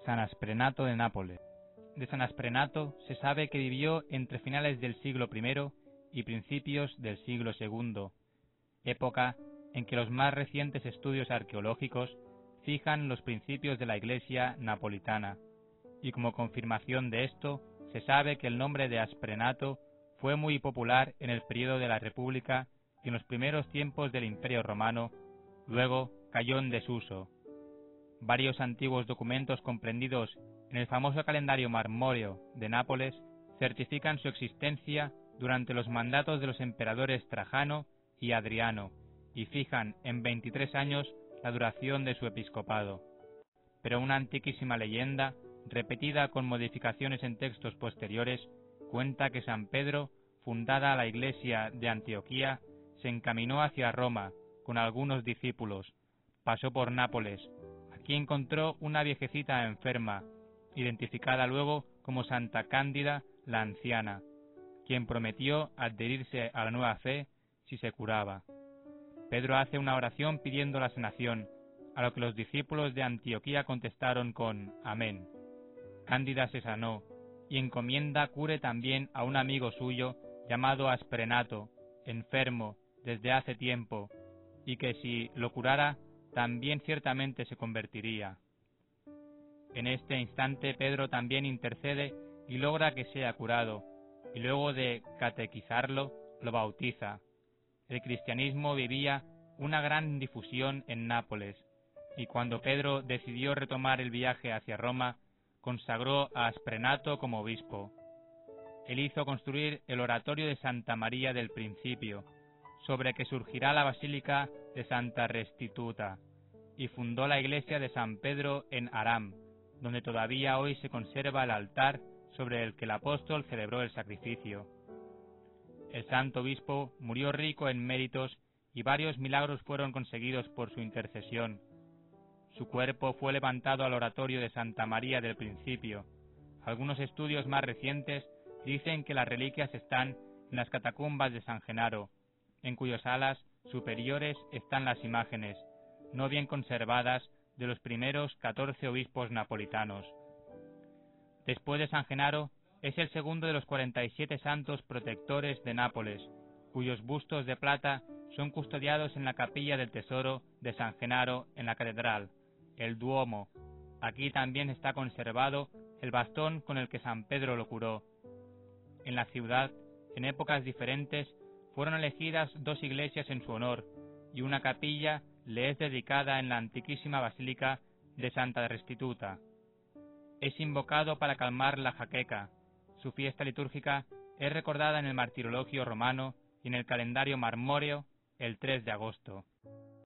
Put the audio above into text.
San Asprenato de Nápoles. De San Asprenato se sabe que vivió entre finales del siglo I y principios del siglo II, época en que los más recientes estudios arqueológicos fijan los principios de la Iglesia napolitana, y como confirmación de esto, se sabe que el nombre de Asprenato fue muy popular en el período de la República y en los primeros tiempos del Imperio Romano, luego cayó en desuso. Varios antiguos documentos comprendidos en el famoso calendario marmóreo de Nápoles certifican su existencia durante los mandatos de los emperadores Trajano y Adriano, y fijan en 23 años la duración de su episcopado. Pero una antiquísima leyenda, repetida con modificaciones en textos posteriores, cuenta que San Pedro, fundada la iglesia de Antioquía, se encaminó hacia Roma con algunos discípulos, pasó por Nápoles, aquí encontró una viejecita enferma, identificada luego como Santa Cándida la anciana, quien prometió adherirse a la nueva fe si se curaba. Pedro hace una oración pidiendo la sanación, a lo que los discípulos de Antioquía contestaron con Amén. Cándida se sanó, y encomienda cure también a un amigo suyo llamado Asprenato, enfermo desde hace tiempo, y que si lo curara, también ciertamente se convertiría. En este instante Pedro también intercede y logra que sea curado, y luego de catequizarlo, lo bautiza. El cristianismo vivía una gran difusión en Nápoles, y cuando Pedro decidió retomar el viaje hacia Roma, consagró a Asprenato como obispo. Él hizo construir el oratorio de Santa María del Principio, sobre que surgirá la Basílica de Santa Restituta, y fundó la iglesia de San Pedro en Aram, donde todavía hoy se conserva el altar sobre el que el apóstol celebró el sacrificio. El santo obispo murió rico en méritos y varios milagros fueron conseguidos por su intercesión. Su cuerpo fue levantado al oratorio de Santa María del Principio. Algunos estudios más recientes dicen que las reliquias están en las catacumbas de San Genaro, en cuyas alas superiores están las imágenes, no bien conservadas, de los primeros 14 obispos napolitanos. Después de San Genaro, es el segundo de los 47 santos protectores de Nápoles, cuyos bustos de plata son custodiados en la capilla del tesoro de San Genaro en la catedral, el Duomo. Aquí también está conservado el bastón con el que San Pedro lo curó. En la ciudad, en épocas diferentes, fueron elegidas 2 iglesias en su honor, y una capilla le es dedicada en la antiquísima Basílica de Santa Restituta. Es invocado para calmar la jaqueca. Su fiesta litúrgica es recordada en el martirologio romano y en el calendario marmóreo el 3 de agosto.